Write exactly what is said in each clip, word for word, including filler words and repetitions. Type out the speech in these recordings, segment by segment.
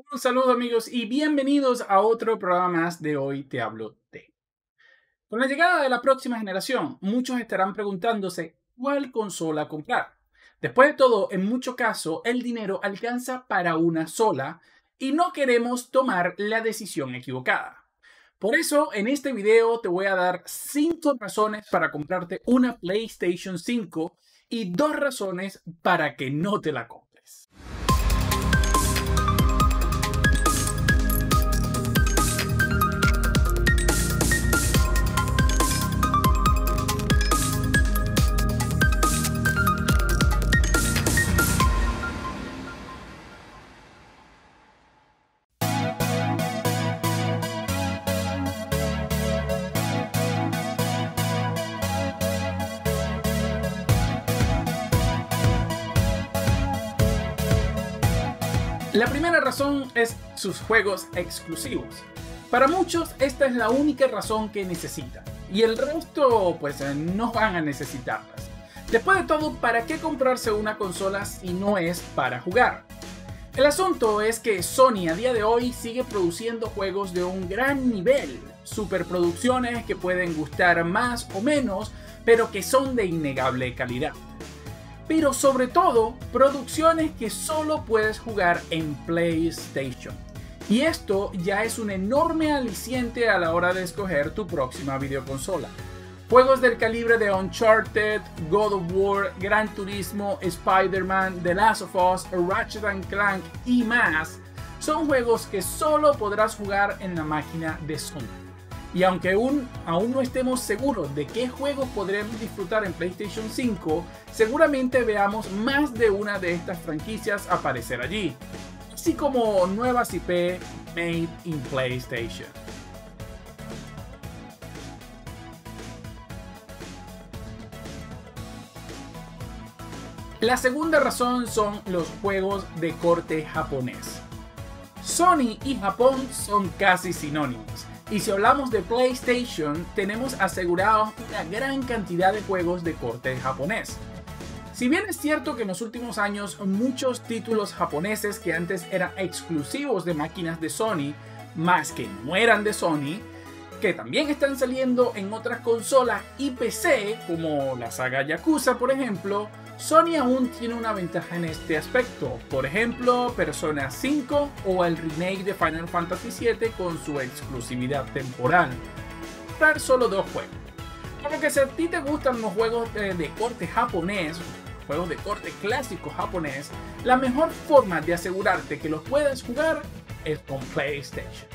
Un saludo amigos y bienvenidos a otro programa más de Hoy Te Hablo de. Con la llegada de la próxima generación, muchos estarán preguntándose cuál consola comprar. Después de todo, en muchos casos, el dinero alcanza para una sola y no queremos tomar la decisión equivocada. Por eso, en este video te voy a dar cinco razones para comprarte una PlayStation cinco y dos razones para que no te la compres. La primera razón es sus juegos exclusivos. Para muchos esta es la única razón que necesitan y el resto pues no van a necesitarlas. Después de todo, ¿para qué comprarse una consola si no es para jugar? El asunto es que Sony a día de hoy sigue produciendo juegos de un gran nivel, superproducciones que pueden gustar más o menos, pero que son de innegable calidad. Pero sobre todo, producciones que solo puedes jugar en PlayStation. Y esto ya es un enorme aliciente a la hora de escoger tu próxima videoconsola. Juegos del calibre de Uncharted, God of War, Gran Turismo, Spider-Man, The Last of Us, Ratchet and Clank y más son juegos que solo podrás jugar en la máquina de Sony. Y aunque aún, aún no estemos seguros de qué juegos podremos disfrutar en PlayStation cinco, seguramente veamos más de una de estas franquicias aparecer allí, así como nuevas I P made in PlayStation. La segunda razón son los juegos de corte japonés. Sony y Japón son casi sinónimos. Y si hablamos de PlayStation, tenemos asegurados una gran cantidad de juegos de corte japonés. Si bien es cierto que en los últimos años muchos títulos japoneses que antes eran exclusivos de máquinas de Sony, más que no eran de Sony, que también están saliendo en otras consolas y P C, como la saga Yakuza por ejemplo, Sony aún tiene una ventaja en este aspecto, por ejemplo Persona cinco o el remake de Final Fantasy siete con su exclusividad temporal. Dar solo dos juegos. Por lo que si a ti te gustan los juegos de, de corte japonés, juegos de corte clásico japonés, la mejor forma de asegurarte que los puedas jugar es con PlayStation.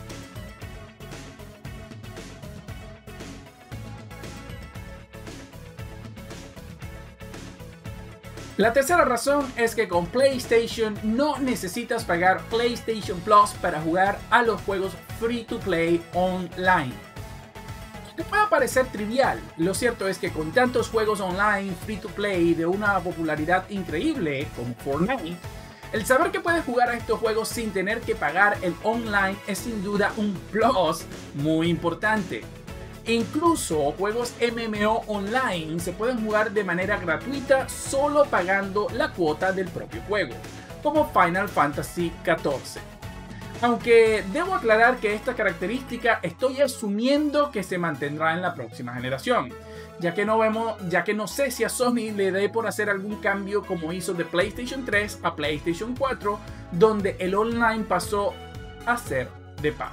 La tercera razón es que con PlayStation no necesitas pagar PlayStation Plus para jugar a los juegos free to play online. Te puede parecer trivial, lo cierto es que con tantos juegos online free to play de una popularidad increíble como Fortnite, el saber que puedes jugar a estos juegos sin tener que pagar el online es sin duda un plus muy importante. Incluso juegos M M O online se pueden jugar de manera gratuita solo pagando la cuota del propio juego, como Final Fantasy catorce. Aunque debo aclarar que esta característica estoy asumiendo que se mantendrá en la próxima generación, ya que no vemos, ya que no sé si a Sony le dé por hacer algún cambio como hizo de PlayStation tres a PlayStation cuatro, donde el online pasó a ser de pago.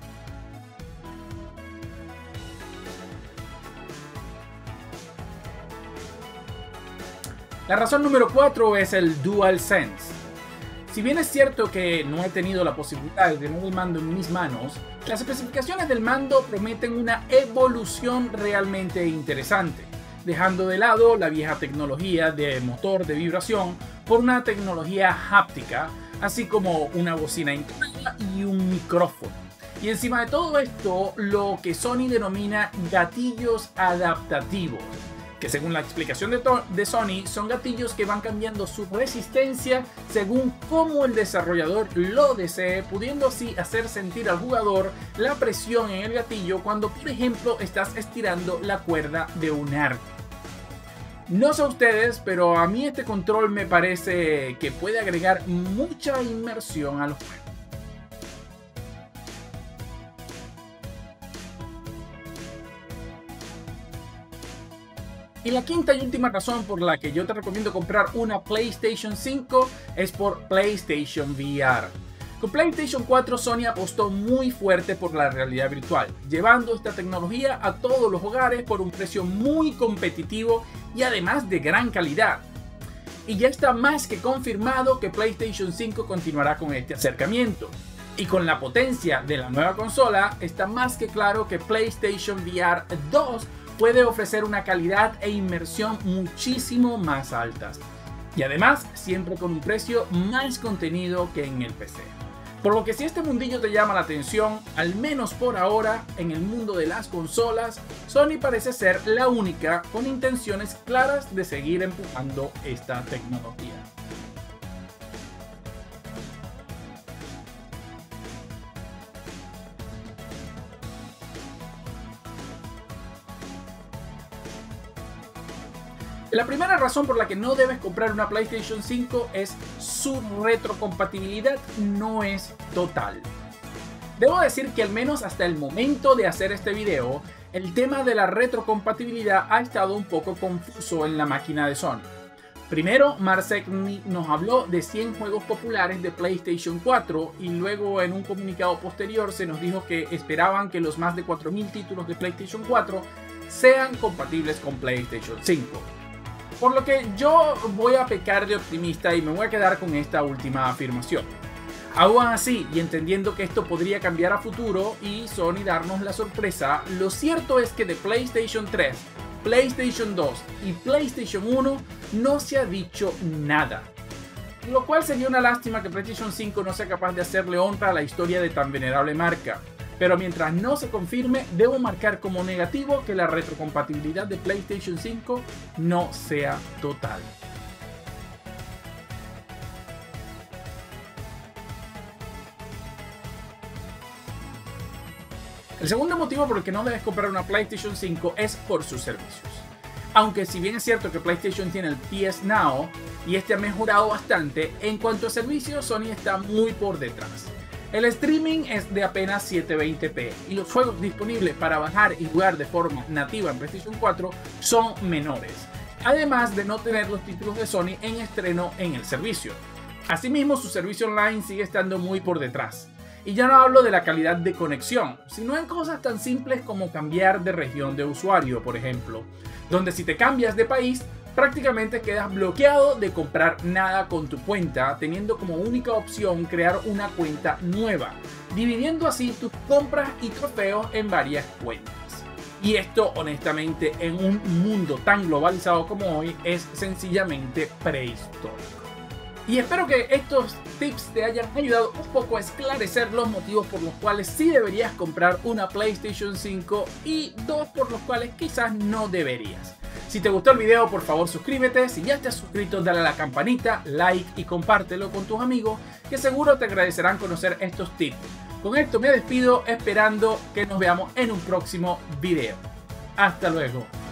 La razón número cuatro es el DualSense. Si bien es cierto que no he tenido la posibilidad de tener el mando en mis manos, las especificaciones del mando prometen una evolución realmente interesante, dejando de lado la vieja tecnología de motor de vibración por una tecnología háptica, así como una bocina interna y un micrófono. Y encima de todo esto, lo que Sony denomina gatillos adaptativos, que según la explicación de, de Sony son gatillos que van cambiando su resistencia según cómo el desarrollador lo desee, pudiendo así hacer sentir al jugador la presión en el gatillo cuando por ejemplo estás estirando la cuerda de un arco. No sé ustedes, pero a mí este control me parece que puede agregar mucha inmersión al juego. Y la quinta y última razón por la que yo te recomiendo comprar una PlayStation cinco es por PlayStation V R. Con PlayStation cuatro, Sony apostó muy fuerte por la realidad virtual, llevando esta tecnología a todos los hogares por un precio muy competitivo y además de gran calidad. Y ya está más que confirmado que PlayStation cinco continuará con este acercamiento. Y con la potencia de la nueva consola, está más que claro que PlayStation V R dos puede ofrecer una calidad e inmersión muchísimo más altas. Y además, siempre con un precio más contenido que en el P C. Por lo que si este mundillo te llama la atención, al menos por ahora, en el mundo de las consolas, Sony parece ser la única con intenciones claras de seguir empujando esta tecnología. La primera razón por la que no debes comprar una PlayStation cinco es su retrocompatibilidad no es total. Debo decir que al menos hasta el momento de hacer este video, el tema de la retrocompatibilidad ha estado un poco confuso en la máquina de Sony. Primero, Mark Cerny nos habló de cien juegos populares de PlayStation cuatro y luego en un comunicado posterior se nos dijo que esperaban que los más de cuatro mil títulos de PlayStation cuatro sean compatibles con PlayStation cinco. Por lo que yo voy a pecar de optimista y me voy a quedar con esta última afirmación. Aún así, y entendiendo que esto podría cambiar a futuro y Sony darnos la sorpresa, lo cierto es que de PlayStation tres, PlayStation dos y PlayStation uno no se ha dicho nada. Lo cual sería una lástima que PlayStation cinco no sea capaz de hacerle honra a la historia de tan venerable marca. Pero mientras no se confirme, debo marcar como negativo que la retrocompatibilidad de PlayStation cinco no sea total. El segundo motivo por el que no debes comprar una PlayStation cinco es por sus servicios. Aunque si bien es cierto que PlayStation tiene el P S Now y este ha mejorado bastante, en cuanto a servicios Sony está muy por detrás. El streaming es de apenas setecientos veinte p y los juegos disponibles para bajar y jugar de forma nativa en PlayStation cuatro son menores, además de no tener los títulos de Sony en estreno en el servicio. Asimismo, su servicio online sigue estando muy por detrás. Y ya no hablo de la calidad de conexión, sino en cosas tan simples como cambiar de región de usuario, por ejemplo, donde si te cambias de país, prácticamente quedas bloqueado de comprar nada con tu cuenta, teniendo como única opción crear una cuenta nueva, dividiendo así tus compras y trofeos en varias cuentas. Y esto, honestamente, en un mundo tan globalizado como hoy, es sencillamente prehistórico. Y espero que estos tips te hayan ayudado un poco a esclarecer los motivos por los cuales sí deberías comprar una PlayStation cinco y dos por los cuales quizás no deberías. Si te gustó el video, por favor suscríbete. Si ya estás suscrito, dale a la campanita, like y compártelo con tus amigos, que seguro te agradecerán conocer estos tips. Con esto me despido, esperando que nos veamos en un próximo video. Hasta luego.